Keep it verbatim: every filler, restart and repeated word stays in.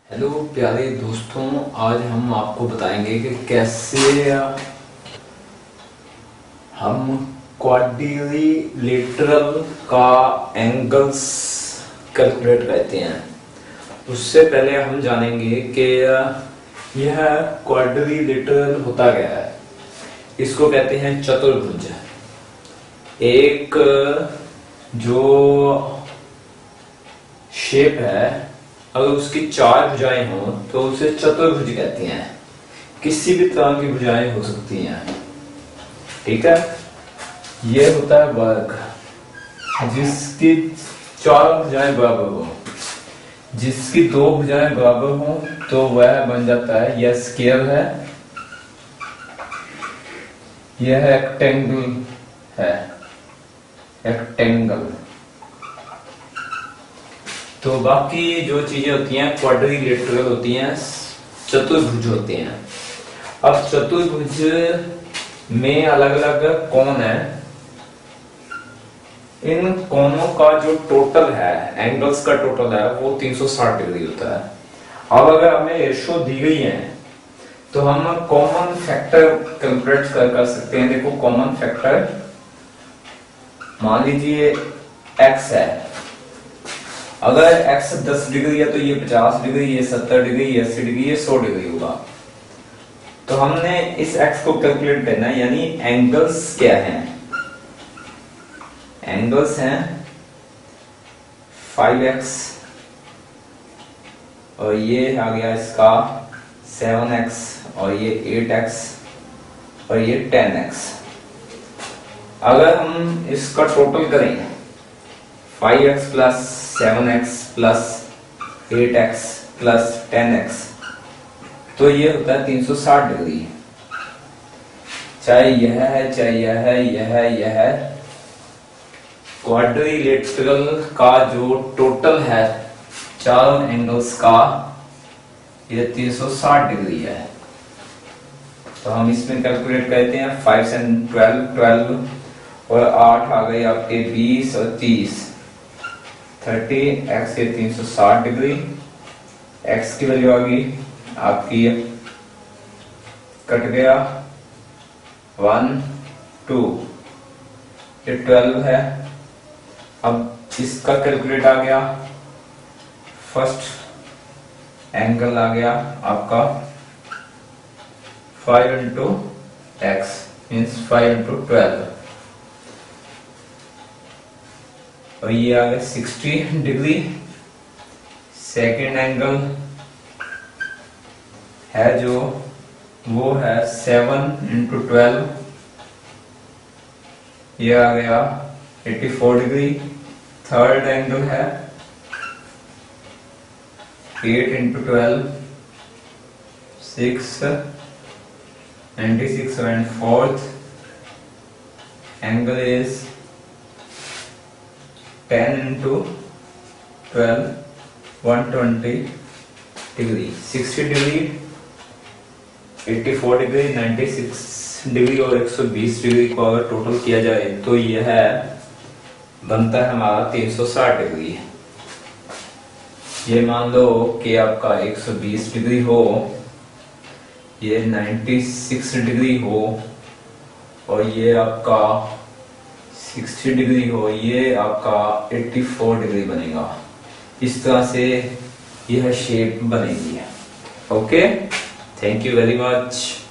Hello प्यारे दोस्तों, आज हम आपको बताएंगे कि कैसे हम क्वाड्रिलेटरल का एंगल्स कैलकुलेट करते हैं। उससे पहले हम जानेंगे कि यह क्वाड्रिलेटरल होता क्या है। इसको कहते हैं चतुर्भुज। एक जो शेप है, अगर उसकी चार भुजाएं हो तो उसे चतुर्भुज कहते हैं। किसी भी तरह की भुजाएं हो सकती हैं, ठीक है। यह होता है वर्ग, जिसकी चार भुजाएं बराबर हो। जिसकी दो भुजाएं बराबर हो तो वह बन जाता है, यह स्क्वायर है, यह रेक्टेंगल है, रेक्टेंगल। तो बाकी जो चीजें होती हैं क्वाड्रिलेटरल होती हैं, चतुर्भुज होते हैं। अब चतुर्भुज में अलग अलग कोण है। इन कोणों का जो टोटल है, एंगल्स का टोटल है, वो तीन सौ साठ डिग्री होता है। अब अगर हमें रेशो दी गई है तो हम कॉमन फैक्टर कैलकुलेट कर कर सकते हैं। देखो कॉमन फैक्टर, मान लीजिए x है। अगर x दस डिग्री है तो ये पचास डिग्री, ये सत्तर डिग्री, ये अस्सी डिग्री, ये सौ डिग्री होगा। तो हमने इस x को कैलकुलेट करना है, यानी एंगल्स क्या हैं। एंगल्स हैं फाइव एक्स, और ये आ गया इसका सेवन एक्स, और ये एट एक्स, और ये टेन एक्स। अगर हम इसका टोटल करें five x plus seven x plus eight x plus ten x, तो ये होता है तीन सौ साठ डिग्री। चाहे यह है, चाहे यह है, यह है, यह है। क्वाड्रिलेटरल का जो टोटल है चारों एंगल्स का, ये तीन सौ साठ डिग्री है। तो हम इसमें कैलकुलेट करते हैं। फाइव से ट्वेल्व, ट्वेल्व और आठ आ गए आपके बीस और तीस, थर्टी। एक्स के तीन सौ साठ डिग्री, एक्स की वैल्यू आ गई आपकी, कट गया वन टू, ये ट्वेल्व है। अब इसका कैलकुलेट आ गया, फर्स्ट एंगल आ गया आपका five into x means five into twelve, और ये आ गया सिक्सटी डिग्री। सेकेंड एंगल है जो, वो है सेवन इंटू ट्वेल्व, ये आ गया eighty four degree. Third angle है eight into twelve, six, ninety six, and fourth angle is ten into twelve, one twenty degree. Sixty degree, eighty four degree, ninety six degree और एक सौ बीस degree को अगर टोटल किया जाए तो यह बनता है हमारा तीन सौ साठ डिग्री। ये मान लो कि आपका एक सौ बीस डिग्री हो, ये छियानवे डिग्री हो, और ये आपका साठ डिग्री हो, ये आपका चौरासी डिग्री बनेगा। इस तरह से यह शेप बनेगी। Okay, thank you very much.